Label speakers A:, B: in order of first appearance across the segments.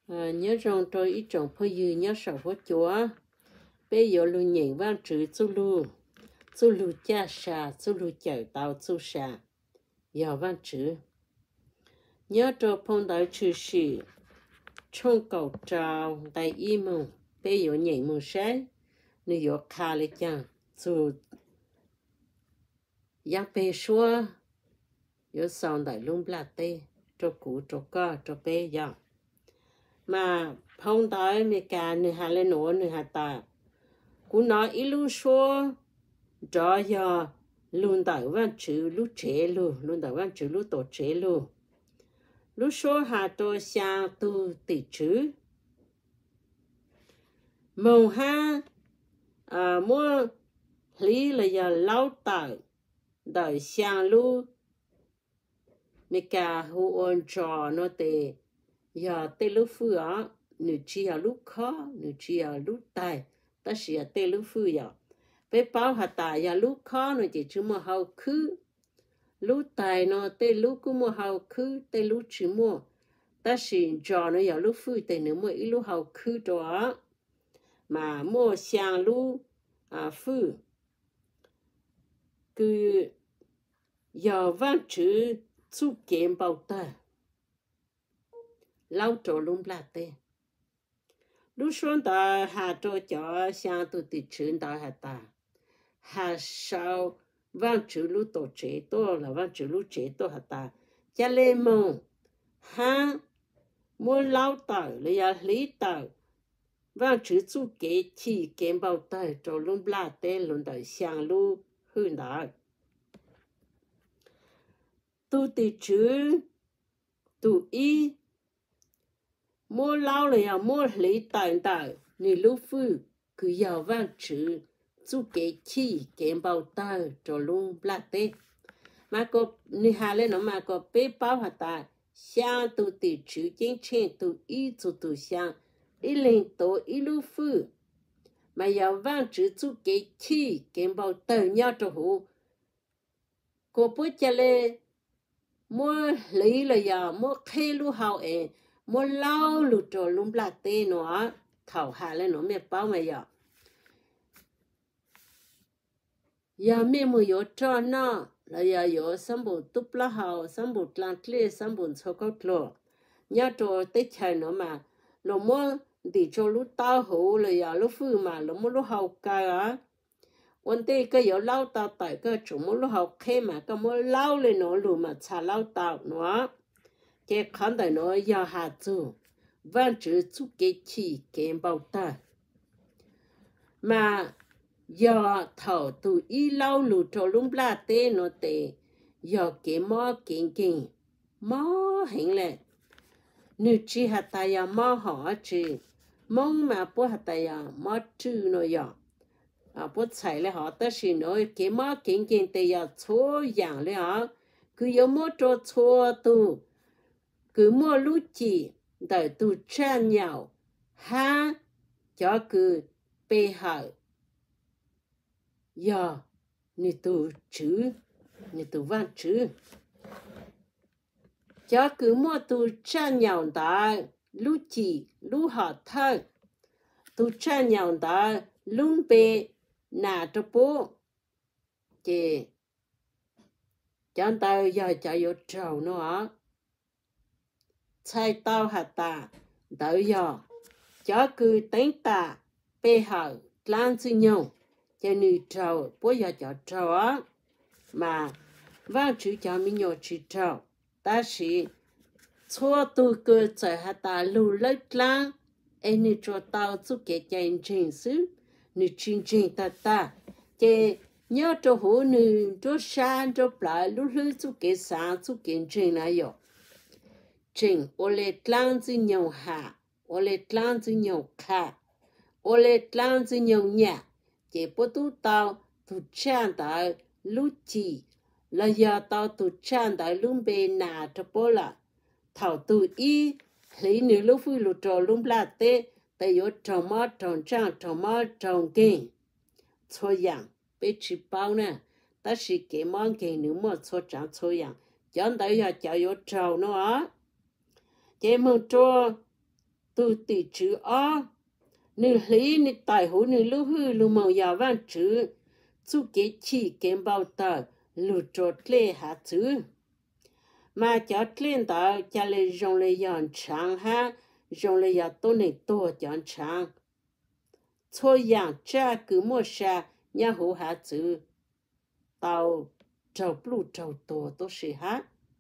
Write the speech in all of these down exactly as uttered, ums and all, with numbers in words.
A: À, nhớ rằng tôi ít trồng phải dư nhớ sợ phố chúa bây giờ lu nhảy vang chữ chú lu chú lu cha sa chú lu chở tàu chú sa giờ vang chữ nhớ cho phong đại chữ sĩ trong cầu trào đại y mông bây giờ nhảy mông sáng nếu giờ khá lấy chăng chú giang bê xua giờ xong đại lung bla tê cho cũ cho co cho bê giờ mà phong đại mấy cả nửa hà lên nổ nửa hà ta cú nói ít lu xua đó giờ luôn tại văn chữ lu chế lu luôn tại văn chữ lu tổ chế lu lu số hà tôi sang tu tỷ chữ màu ha à mua lý là giờ lâu tại đời sang lu mấy cả hồ ôn trò nó tê giờ tê lu phư á nữ chi à lu khó nữ chi à lu tài ta chỉ à tê lu phư giờ bé bao hạt tài ya lúc khó nó chỉ chú mua hậu khứ lúc tài nó tê lúc cũng mua hậu khứ tê lúc chỉ mua ta xin cho nó ya lúc phu tê nữa mua ít lúc hậu khứ đó mà mua sang lúc à phu cứ giờ văn chữ chú kiếm bao ta lâu trò luôn là tê lúc xuân ta hà trò cho sang tu tị chữ ta hà ta hà sao văn chữ lu tổ chế to là văn chữ lu chế to hả ta cha lê mông ha mua lao tờ lấy ya lý tờ văn chữ chú kế chỉ kiếm bao tờ cho luôn bla tên luôn đời sang lu hư nở tu tì chữ tu y mua lao lấy ya mua lý tờ tờ ni lu phu cứ giàu văn chữ chú kế chi kiếm bao tờ cho luôn bla tê mà có ni hà lên nó mà có bê bao hả ta sang tu tì chữ chính trên tu y tu tu sang y lên tổ y lu phu mà giàu văn chữ chú kế chi kiếm bao tờ nhau cho hữu cô bố cha lê mua lý là giờ mua khê lu hào ế mua lao lu cho luôn bla tê nó thảo hà lên nó mẹ bao mà giờ giờ mẹ mua yo cho nó là giờ yo sắm bộ túp lá hào sắm bộ lan tle sắm bộ cho câu lo nhớ cho tết chơi nó mà nó mua thì cho lúc tao hổ là giờ lúc phu mà nó mua lúc hào cay á vấn đề cái yo lao tao tại cái chủ mua lúc hào khe mà cái mua lao lên nó luôn mà xả lao tao nó cái khán đại nó giờ hà chú văn chữ chú cái chi cái bao ta mà giờ thầu tụ y lâu lù cho lung bla tê nó tê giờ cái mò kinh kinh mò hình lệ nữ chi hạt tài ya mò họ chi mong mà bố hạt tài ya mò chữ nó ya à bố chạy lại họ ta xin nói cái mò kinh kinh tê ya chua yang lại họ cứ有mò cho chua tu cứ mò lú chi đợi tu chan nhau ha cho cứ bê hở giờ nị tu chữ nị tu văn chữ cho cứ mua tu chan nhau đó lú chỉ lú họ thơ tu chan nhau đó lún bê nà cho bố chị cho tao giờ cho vô trầu nó chạy tao hạt ta đợi giờ cho cứ tính ta bê hở lan sư nhau cho nữ trâu bố giờ cho trâu á mà vang chữ cho mình nhỏ chữ trâu ta sĩ chua tu cơ chạy hạt ta lưu lấy lan em nữ cho tao chú kế chạy trình sư nữ trình trình ta ta chế nhớ cho hổ nữ cho sáng cho lại lúc lưu chú kế sáng chú kế trình này yo trình ô lê lan sư nhau hạ ô lê lan sư nhau khá ô lê lan sư nhau nhạc chỉ bố tu tao tu chan tao lú chi là giờ tao tu chan tao lún bê nà cho bố là thảo tu y lấy nữ lúc phu lú trò lún bla tê tại yếu trồng mò trồng trang trồng mò trồng kinh cho yang bê chỉ bao nè ta chỉ cái món kinh nữ mò cho trang cho yang 讲到要教育trâu nó á chế mong cho tu tỷ chữ o nữ lý nữ tài hữu nữ lưu hư lưu màu giàu văn chữ chú kế chỉ kém bao tờ lưu trột lê hạ chữ mà cho lên tờ cho lê rong lê dọn trắng ha rong lê dọn tôn này tô dọn trắng cho yang cha cứ mua sa nhà hữu hạ chữ tàu trâu blu trâu tô tô sĩ ha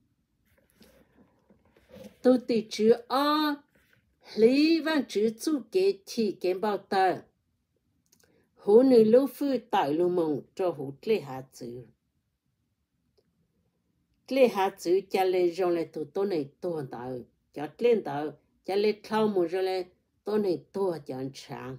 A: tu tỷ chữ o lý văn chữ chú kế chỉ kém bao tờ hữu nữ lưu phu tại lưu mộng cho hữu lê hạ chữ lê hạ chữ cho lê rong lê tu tôn này tô tờ cho lên tờ cho lê thao mù rồi lê tôn này tô dọn trắng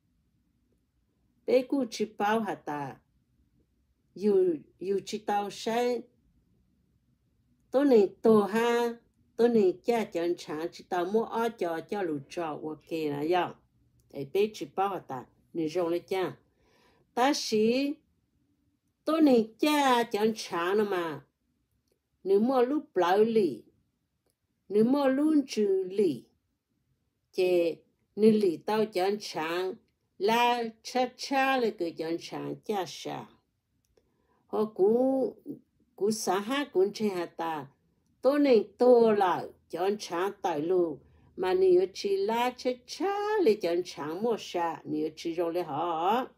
A: bé cụ chỉ bảo hả ta yêu yêu chỉ tao sai tôn này tô ha tôn này cha dọn trắng chỉ tao mua ở cho cho lũ trò ok là ya để bé chỉ bảo hả ta nữ rong lê cha ta sĩ tôn này cha dọn trắng mà nữ mua lúc bảo lì nữ mua luôn trừ lì chế nữ lì tao dọn trắng là cha cha là cái dọn trắng cha sa họ cú cú sa ha cũng chơi hả ta tôi này tôi là dọn trắng tại lu mà nếu chỉ là cha cha là dọn trắng mua sa nếu chỉ rồi là họ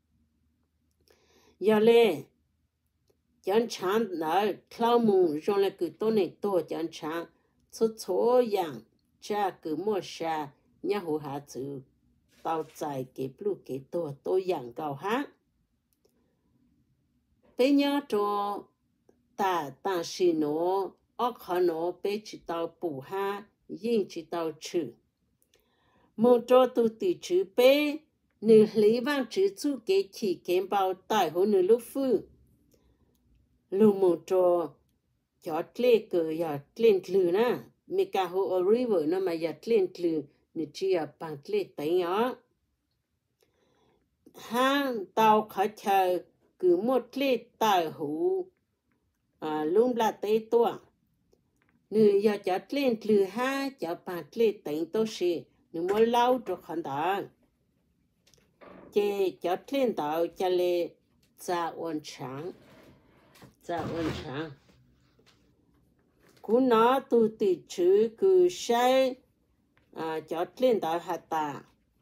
A: giờ lên dọn trắng là thao mùng rồi là cái tôi này tôi dọn trắng số số yang cha cứ mua sa nhà hồ hạ chữ tao chạy cái blu cái tổ tôi yang cao ha bây giờ cho ta ta xin nó ở khó nó bây chỉ tao bù ha yên chỉ tao chữ một cho tu tỷ chữ bé nữ lý văn chữ chú cái chỉ kém bao tại hồ nữ lúc phu lúc một cho cho lê cờ ya lên lư na mi ca hồ river nó mà ya lên lư nữ chỉ ya bằng lê tay nhá hang tàu khởi chờ cứ một lê tài hữu à lung là tây tua nữ ya cho lên lư ha cho bằng lê tay to sĩ nữ mua lâu cho khán giả chế cho lên tàu cho lê za ôn trắng za ôn trắng cú nó tu tỷ chữ cứ sai à cho lên tàu hạt ta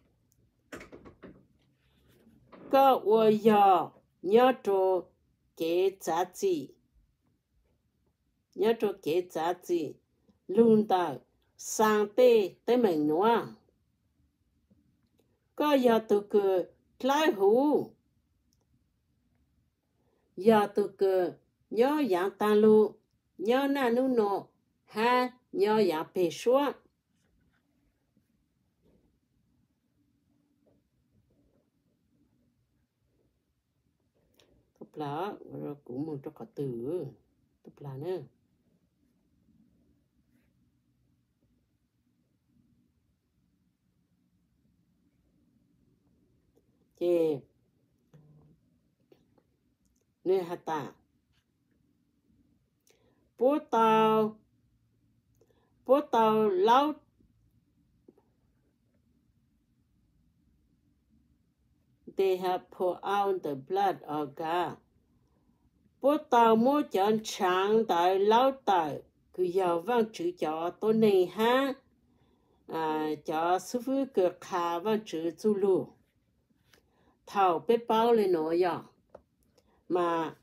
A: có我要nhớ cho cái giá trị nhớ cho cái giá trị luôn tại sang tê tới mình nữa có giờ tụ cứ lại hú giờ tụ cứ nhớ dạng tan lu nhớ na nu nọ ha nhớ dạng bề xóa tập lá rồi cũng một cho cả từ tập lá nữa chê nơi hạt ta bố tao bố tao lâu they have poured out the blood of God bố tao mua chọn trắng tại lâu tại cứ giàu vang chữ cho tôi này ha à cho sư phụ cửa khá vang chữ chú lu thảo bé bao lên nói ya mà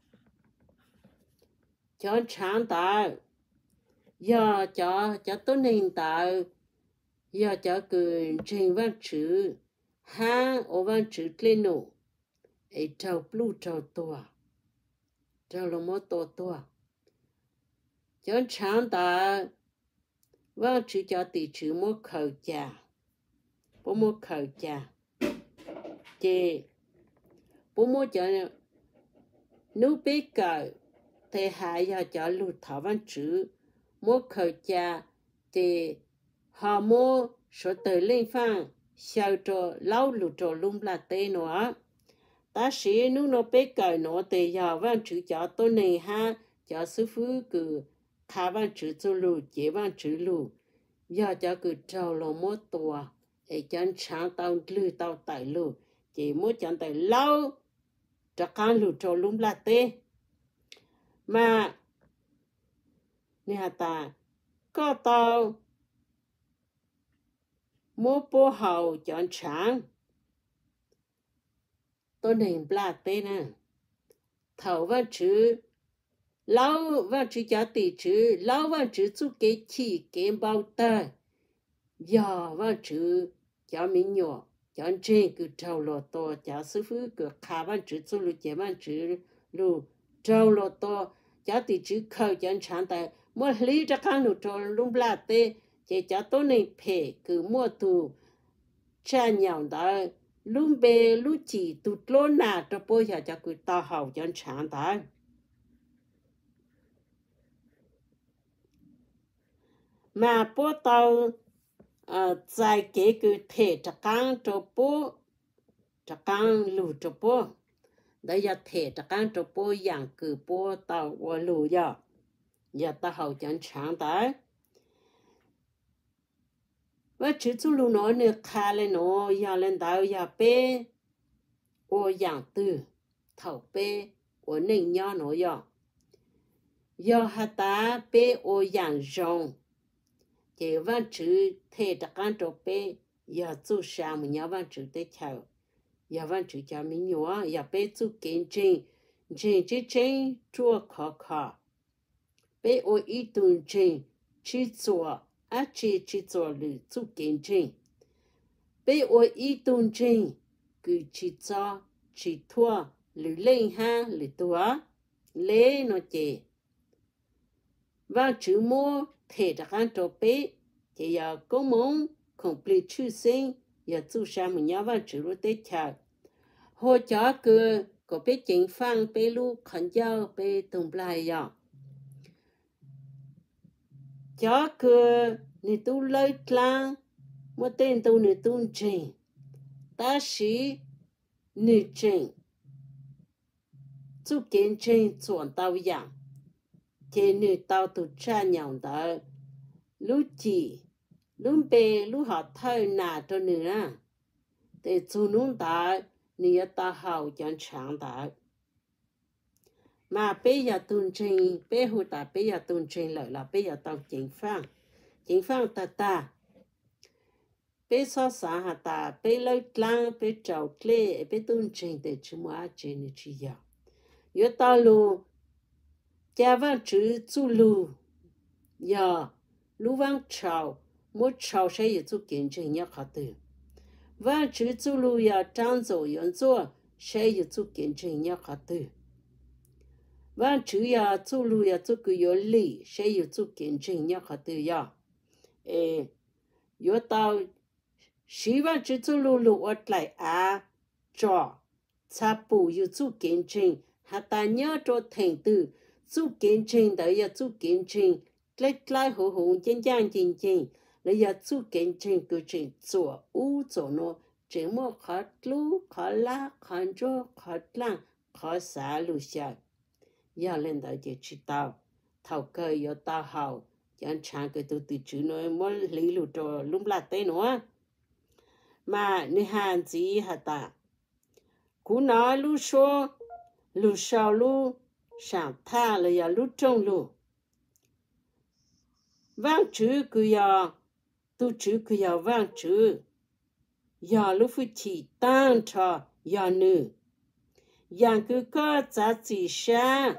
A: chọn trắng tại giờ cho cho tôi nên tại giờ cho cứ trình vang chữ ha ở vang chữ lên nổ ấy trâu blue trâu to trâu lông mỏ to to chọn trắng tại vang chữ cho tỷ chữ mua khẩu trà bố mua khẩu trà chê bố mua cho nếu bé cờ thì hãy giờ cho lụt thảo văn chữ mua khẩu trà thì họ mua số tờ lên phang sao cho lâu lụt cho lung là tê nữa ta sĩ nếu nó bé cờ nó thì giờ văn chữ cho tôi này ha cho sư phụ cứ khá văn chữ cho lụt chế văn chữ lụt giờ cho cứ trâu lo mua tua ấy chân sáng tao lư tao tại lù chỉ mua chân tại lâu cho con lù trâu lúng là tê mà nè ta có tao mua bố hậu chọn sáng tôi nên là tê nè thầu văn chữ lâu văn chữ giá tỷ chữ lâu văn chữ chú kế chỉ kế bao tờ giờ văn chữ giá mình nhỏ chọn trên cứ trâu lô to giá sư phụ cứ khá văn chữ chú lưu chế văn chữ lưu trâu lô to giá tỷ chữ khâu chọn sáng tại mua lý cho khăn lưu trâu lung là tê chế giá tôi nên phê cứ mua tù cha nhau đó lúc bé lúc chỉ tụt lô nà cho bố giờ cho cứ tao hậu chọn sáng tại mà bố tao在这个铁着干着波，着干路着波，那要铁着干着波养个波到我路要，要到后讲长的。我只做路那呢，开了喏，要领导要背，我养的头背，我能养喏要，要还打背我养肉。chỉ văn chữ thế đặc an trộn bê giờ chú sao mình nhớ văn chữ để chào giờ văn chữ cho mình nhớ giờ bê chú kiến trình trình chỉ trình chua khó khó bê ô ý tuần trình chỉ chua á chỉ chỉ chua lử chú kiến trình bê ô ý tuần trình cứ chỉ cho chỉ thua lử lên ha lử tua lê nó chè văn chữ mua thể đặc an trộn bê thì giờ có muốn complete chữ sinh giờ chú sao mình nhớ văn chữ rồi tới chờ hồ cho cứ có biết chính phang bê lu khẩn giao bê tùng lại giờ cho cứ nị tu lấy lang một tên tu nị tu trình ta sĩ nị trình chú kiến trình chuẩn tao dạng thì nị tao tu cha nhau đó lúc chỉ lúc bé lúc họ thay nà cho nữa để chú nung đã nịa ta hậu chẳng sáng đã mà bây giờ tuần trình bây hồ ta bây giờ tuần trình lại là bây giờ tao chính phang chính phang ta ta bây so sa hả ta bây lấy lang bây trâu lê bây tuần trình để chú mua trên như chỉ giờ yếu tao lu cha văn chữ chú lu giờ lu vang chào mỗi chào sẽ có chú kiến trình nhớ khó từ và chữ chú lu ya trang dầu yon做sẽ có chú kiến trình nhớ khó từ và chữ ya chú lu ya chú cứ có lý sẽ có chú kiến trình nhớ khó từ ya ê yo tao sĩ và chữ chú lu lu ở lại à cho cha bù có chú kiến trình hạ ta nhớ cho thành từ chú kiến trình đó ya chú kiến trình lấy lại hồ hồ chân chân chân chân lấy giờ chú kiến trình cứ trình做u做nó chỉ mua khó lu khó la khó cho khó lang khó xả lu xa giờ lên đó chỉ chỉ tao thầu cơ yo tao hậu chẳng chẳng cái từ từ chữ nói mua lý lu cho lúng lạt tay nữa mà ni hàn gì hả ta cú nói lu số lu sao lu sáng tha là giờ lu trong lu vang chữ cứ giờ tu chữ cứ giờ vang chữ giờ lúc phu chỉ tăng cho giờ nữ yang cứ có giá trị xa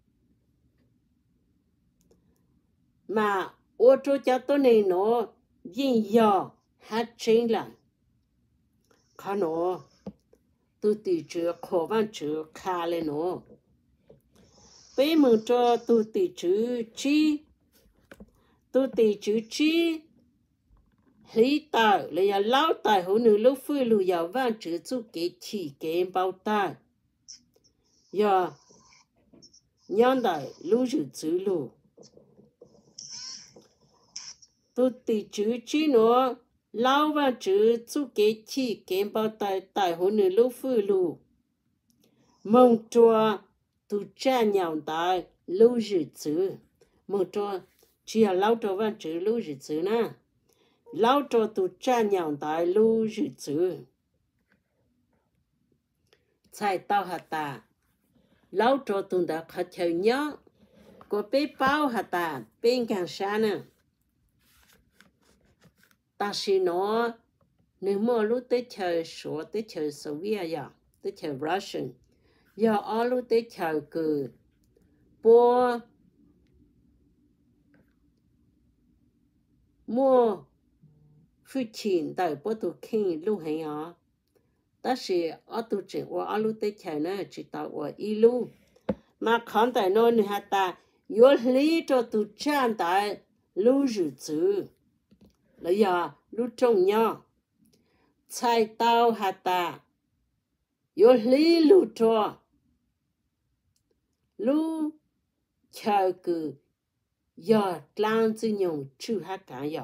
A: mà ô tô cho tôi này nó yên giờ hát chính là khó nó tu tỷ chữ khổ vang chữ khá lên nó bây mừng cho tu tỷ chữ chi tu tỷ chữ chi lý tạo là lão tài hữu nữ lúc phi lù giàu vang chữ chú kế chỉ kế bao tài giờ nhân đại lưu chữ chữ lù tu tỷ chữ chi nó lão vang chữ chú kế chỉ kế bao tài tài hữu nữ lúc phi lù mong cho tu cha nhau đại lưu chữ chữ mong cho chỉ là lão cho vang chữ lưu chữ chữ na lão cho tu cha nhàng đại lu dự chữ chạy tàu hạt ta lão cho tu đã khát chờ nhớ có bé bao hạt ta bên càng xa nè ta chỉ nó nếu mà lúc tới chờ số tới chờ Soviet ya tới chờ Russian ya ở lúc tới chờ cứ bố mua phu chín tại bố tu kinh lúc hay à ta chỉ ở tu chỉ ở lúc tới chờ nữa chỉ tao ở ít lúc mà khán tại nó nữa hạt ta yếu lý cho tu chán tại lúc dự trữ là ya lúc trong nhau chạy tàu hạt ta yếu lý lúc cho lúc chờ cứ giờ làm gì nhung chữ hạt cả giờ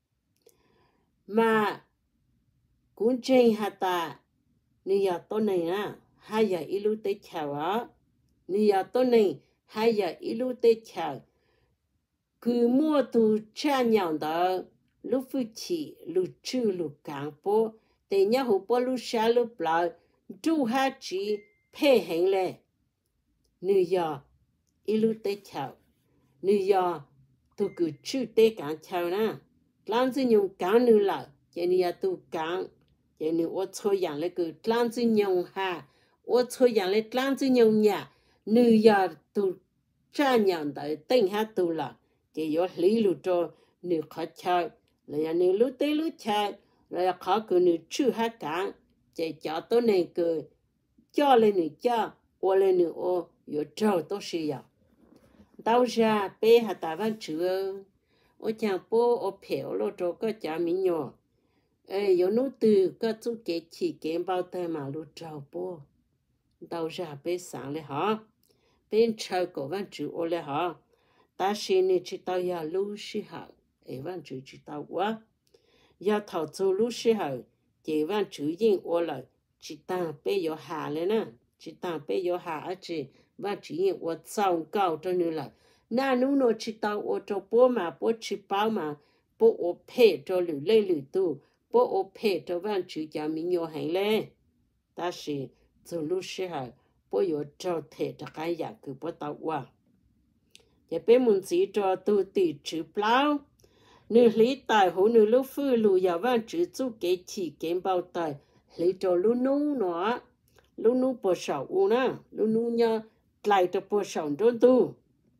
A: mà cũng trên hạt ta ni giờ tôi này nè hai giờ ít lúc tới chờ á ni giờ tôi này hai giờ ít lúc tới chờ cứ mua tu cha nhau đó lúc phu chỉ lúc chữ lúc càng bố để nhớ hồ bố lúc xa lúc bờ chú hát chỉ phê hành lệ ni giờ ít lúc tới chờ ni giờ tu cứ chữ tới càng chờ nè làm gì nhung càng nữa là cho ni giờ tu càng cho ni ở chơi dạng lại cứ làm gì nhung ha ở chơi dạng lại làm gì nhung nhà ni giờ tu cha nhau đó tính hát tu là chỉ có lý lúc cho ni khó chơi là ni lúc tới lúc chơi là khó cứ ni chữ hát càng chỉ cho tôi này cứ cho lên ni cho ô lên ni ô yo trâu tôi xí ya tao ra bé hạt ta văn chữ ô chàng bố ô phèo lo cho có chả mình nhỏ ê yo nô từ có chú kế chỉ kế bao tay mà lu trâu bố tao ra bé sáng lên hả bên chơi cổ văn chữ ô lên hả ta xin ni chỉ tao ya lu xí hả ê văn chữ chỉ tao quá ya thảo chú lu xí hả chỉ văn chữ yên ô lại chỉ tao bé yo hà lên nè chỉ tao bé yo hà ở chỉ và chỉ yên ô trâu cao cho nên là na nu nó chỉ tao ô cho bố mà bố chỉ bao mà bố ô phê cho lử lên lử tu bố ô phê cho văn chữ cho mình nhỏ hành lên ta chỉ từ lúc xưa hả bố yo cho thể cho cái dạng cứ bố tao qua giờ bé muốn chỉ cho tu tì chữ bao nữ lý tài hồ nữ lúc phu lù giờ văn chữ chú kế chỉ kế bao tài lý cho lu nu nó lu nu bố sầu u na lu nu nhá lại cho bố sầu trốn tu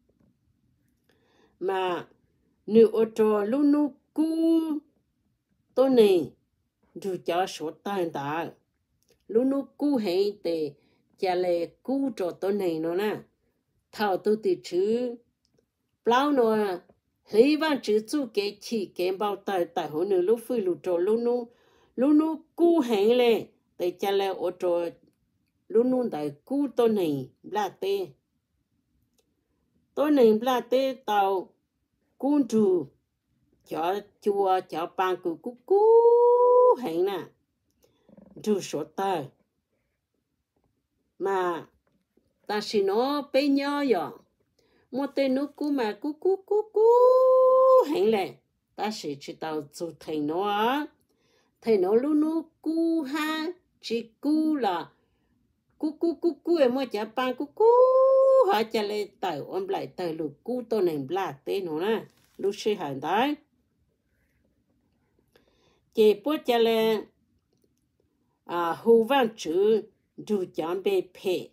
A: mà nữ ô tô lu nu cu tôi này dù cho số tài đã lu nu cu hay để cha lệ cu cho tôi này nó nè thảo tôi thì chứ bao nó lý văn chữ chú kế chỉ kế bao tài tại hồ nữ lúc phu lù cho lu nu lu nu cu hay lệ để cha lệ ô tô luôn luôn tại cú tôi này là tê tôi này là tê tàu cú trù cho chùa cho bàn cú cú cú hẹn nè trù số tài mà ta xin nó bé nhỏ rồi một tên nó cú mà cú cú cú cú hẹn lệ ta sẽ chỉ tàu chủ thầy nó thầy nó luôn luôn cú ha chỉ cú là cú cú cú cú em mới chả ban cú cú họ chả lấy tờ ôm lại tờ lục cú tôi này là tên nó nè lúc xưa hành đấy chị bố chả lấy à hù văn chữ dù chẳng bị phê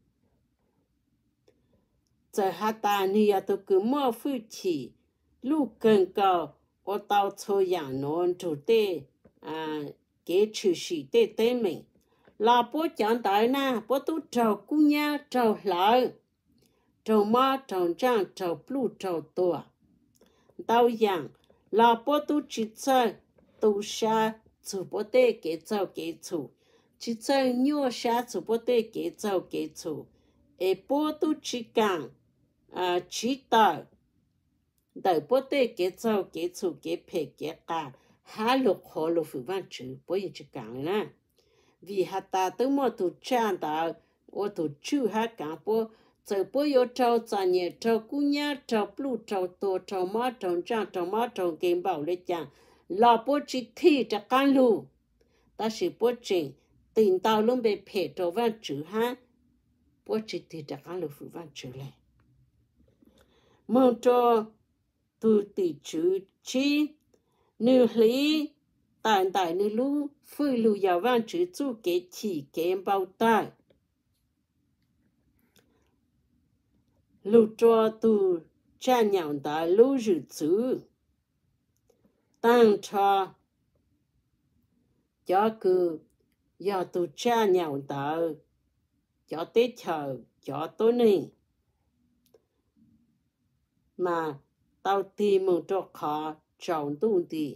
A: giờ hát ta ni tôi cứ mua phu chỉ lúc cần cầu ở tàu chơi dạng nó chủ đề à cái chữ sĩ tê tê mình là bố chọn tại na bố tu trầu cú nha trầu lợi trầu ma trầu trang trầu blue trầu tua tao yang là bố tu chỉ chơi tu sa chủ bố tê kế trầu kế chủ chỉ chơi nhua sa chủ bố tê kế trầu kế chủ e bố tu chỉ càng à chỉ tao đợi bố tê kế trầu kế chủ kế phê kế cả hà lục hồ lục phụ văn chữ bố yên chỉ càng nè vì hạt ta tới mua tụ trang ta ô tụ chữ hạt càng bố giờ bố yo trâu cho nhẹ trâu cú nhá trâu blue trâu tô trâu má trâu trang trâu má trâu game bảo lấy chàng là bố chỉ thi cho can lu ta chỉ bố chỉ tình tao luôn bị phê cho văn chữ ha bố chỉ thi cho can lu phụ văn chữ lại mong cho tu tỷ chữ chi nữ lý tại tại nữ lu phui lu giáo văn chữ chú kế chỉ kế bao tai lu cho tu cha nhàng ta lu rử chữ tăng cho cho cứ giờ tu cha nhàng ta cho tết chờ cho tối nay mà tao tìm một chỗ khó chọn tu đi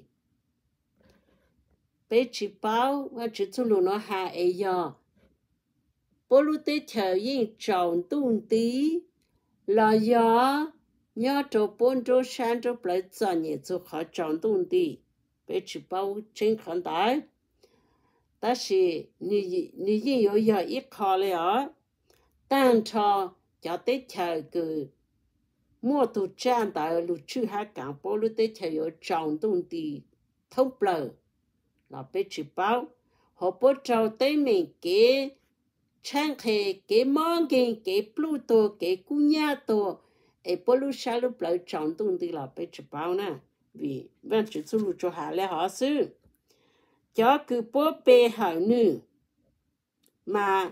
A: bé chỉ bảo và chỉ cho lu nó hạ ấy giờ bố lu tết chờ yên chọn tu đi là giờ nhớ cho bốn chỗ sáng chỗ lại chọn nhẹ cho khó chọn tu đi bé chỉ bảo trên khán đài ta chỉ你你也有要一考了但cho cho tết chờ cứ mua tu trang tại lũ chữ hai cảng bố lũ tết chờ有chọn tu đi thông bờ là bé chỉ bảo họ bố trâu tết mình cái trang hệ cái món cái cái Pluto cái cú nhà to ấy bố lũ sao lũ bờ chọn tu đi là bé chỉ bảo nè vì vẫn chỉ số lũ cho hà lẽ họ sư cho cứ bố bê hỏi nữ mà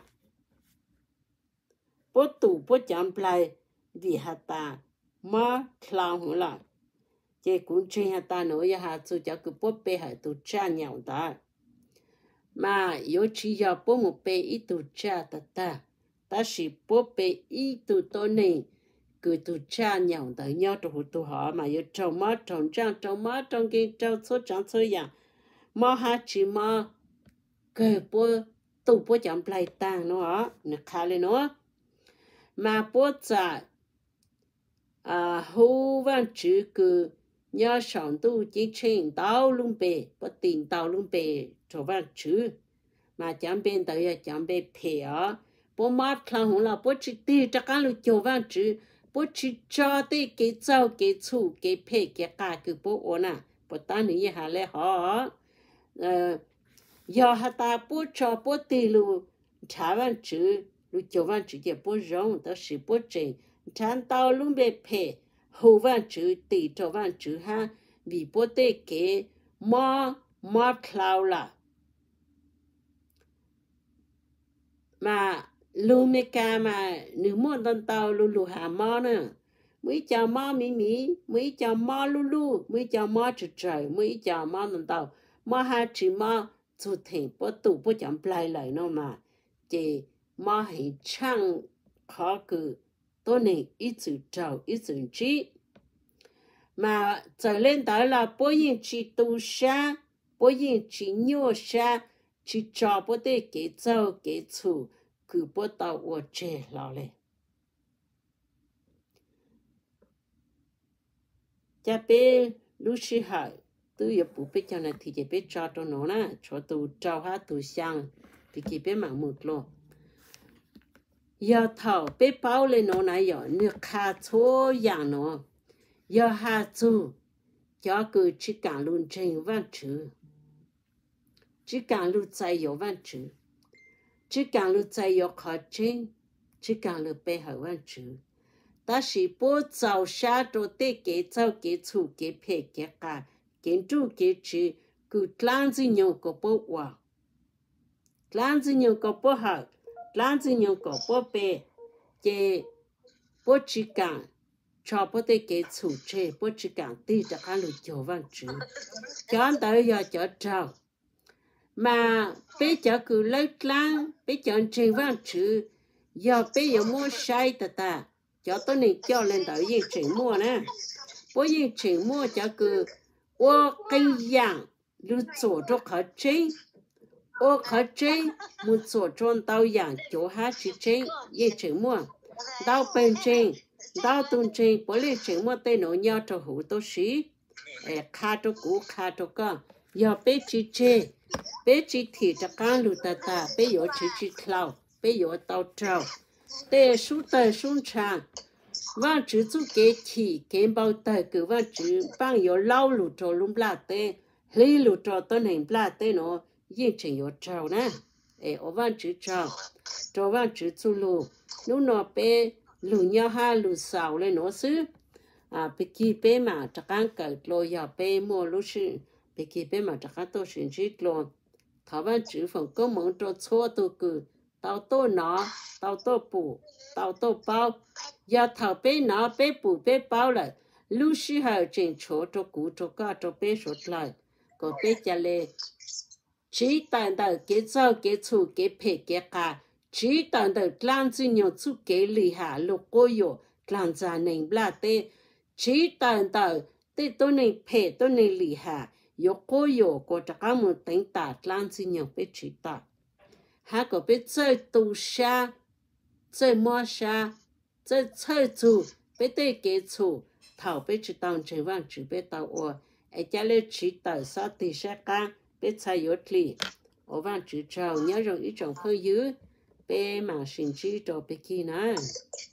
A: bố tủ bố chẳng lại vì hà ta mà khlao hổ lại chế cũng chơi hà ta nói ya hà chú cho cứ bố bê hỏi tủ cha nhau ta mà yếu chỉ giờ bố một bê ít tủ cha ta ta ta chỉ bố bê ít tủ tối này cứ tủ cha nhau ta nhau tủ tủ họ mà yếu trồng má trồng trang trồng má trồng cái trồng số trồng số dạng mà ha chỉ mà cái bố tụ bố chẳng lại tang nó nó khá lên nó mà bố trả à hô văn chữ cứ nhớ sáng tu chỉ trên tàu luôn bề bố tiền tàu luôn bề cho văn chữ mà chẳng bên tới chẳng bên phê á bố mát khăn hông là bố chỉ đi cho cái lúc cho văn chữ bố chỉ cho đi cái châu cái chủ cái phê cái cả cứ bố ổn à bố ta nữa hà lẽ họ ờ giờ hà ta bố cho bố tì lu trả văn chữ lu cho văn chữ để bố rong đó là bố trình chán tao luôn bị phê hồ văn chữ tì cho văn chữ ha vì bố tê kế mò mò khlau là mà lu mê ca mà nữ môn tân tao lu lu hà mò nữa mới chào mò mí mí mới chào mò lu lu mới chào mò chữ trời mới chào mò tân tao mà ha chỉ mà chủ thành bố tụ bố chẳng lại lại nó mà chỉ mà hình chăng khó cứ tôi này ít chữ trâu ít chữ trí mà trở lên đó là bố yên chỉ tu sa bố yên chỉ nhô sa chỉ cho bố để cái châu cái chủ cứ bố tao ở trẻ lão lên cha bé lúc xí hỏi tôi giờ bố bé cho này thì chỉ bé cho cho nó nè cho tôi cho ha tôi sang vì cái bé mặc một lô giờ thầu bé bao lên nó này giờ nước khá thô dạng nó giờ ha chú cho cứ chỉ càng luôn trên văn chữ chỉ càng luôn chạy yếu văn chữ chỉ càng luôn chạy yếu khó trên chỉ càng luôn bé hỏi văn chữ ta chỉ bố giàu xa đồ tê kế giàu kế chủ kế phê kế cả kiến trúc kế chữ cứ lan dư nhau có bố hòa lan dư nhau có bố hỏi lan dư nhau có bố bê chế bố chỉ càng cho bố tê kế chủ chế bố chỉ càng đi cho khá lụt chỗ văn chữ cho anh tới giờ cho trao mà bé cho cứ lấy lan bé chọn trên văn chữ giờ bé giờ mua sai ta ta cho tôi này cho lên tới gì chỉ mua nè bố gì chỉ mua cho cứ ô cây dạng lu chỗ cho khó chế ô khó chế một chỗ cho tao dạng chỗ hát chỉ chế gì chỉ mua tao bên chế tao tuần chế bố lấy chỉ mua tên nó nhau cho hủ tôi xí khá cho cũ khá cho con giờ bé chỉ chế bé chỉ thì cho con lu ta ta bé có chỉ chỉ khlau bé có tao trâu tê su tê su chàng văn chữ chú kế chỉ kế bao tờ cứ văn chữ bằng yếu lâu lù trò lung là tê lý lụ trò tôi hình bla tê nó yên trình yo trâu nè ê ở văn chữ trâu trâu văn chữ chu lụ nó nó bé lụ nhau ha lụ sào lên nó xứ à bị kia bé mà chắc ăn cởi lôi giờ bé mua lúc xứ bị kia bé mà chắc ăn tôi xin chết luôn thảo văn chữ phòng có món cho chua tôi cứ tao tôi nó tao tôi bù tao tôi bao giờ thảo bé nó bé bù bé bao lại lúc xứ hà trên chỗ cho cũ cho cá cho bé sốt lại có bé chả lệ chỉ tận đầu cái sau cái chủ cái phê cái cả chỉ tận đầu làm gì nhiều chủ cái lì hà lục cô yo làm ra nên bla tê chỉ tận đầu tê tôi nên phê tôi nên lì hà yo cô yo có chắc cả một tính ta làm gì nhiều bé chỉ ta hà có bé chơi tu sa chơi mua sa chơi chơi chủ bé tê cái chủ thảo bé chỉ tao chỉ vang chỉ bé tao ô ai cha lê chỉ tao sao thì sẽ cá bé chạy yếu lì ở vang chỉ trâu nhớ rồi ít trồng hơi dữ bé mà xin chỉ cho bé kia nè